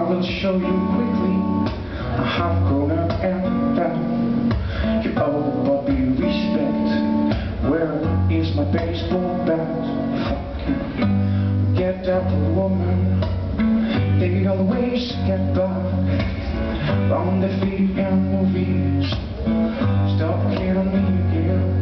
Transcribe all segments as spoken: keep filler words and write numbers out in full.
will show you quickly I have grown up and down. You owe Bobby respect. Where is my baseball bat? Fuck you. Get up, woman. They always get back on the feet and movies. Stop killing me again.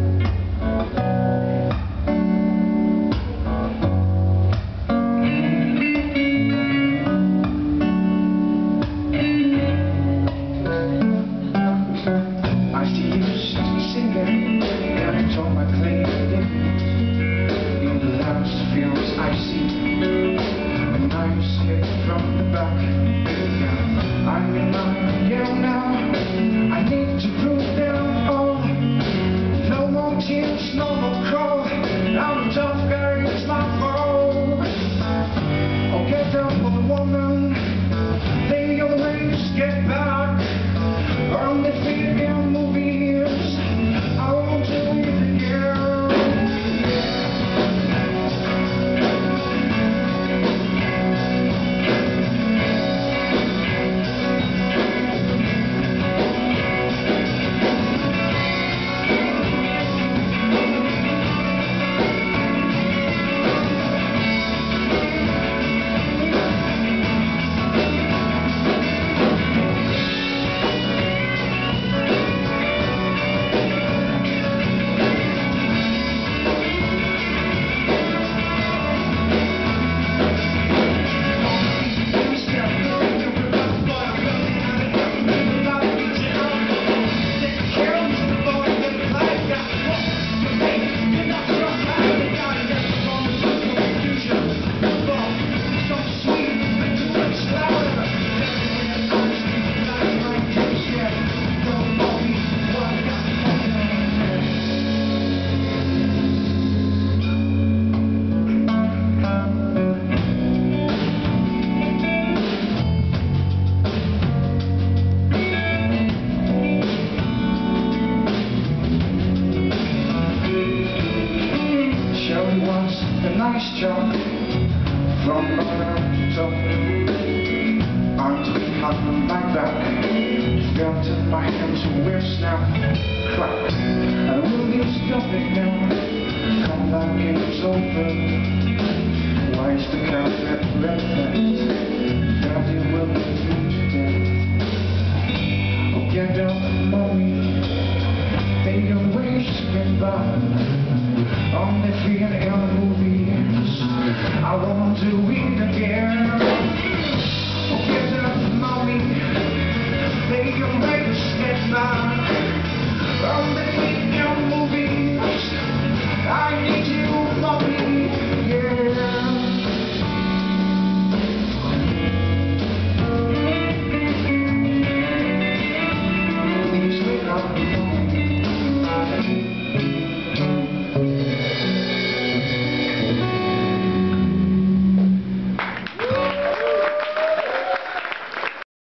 Nice job from bottom to top. Arms behind my back, felt in my hands will snap, crack. And will you stop it now? Come back, it's over. Why is the carpet red?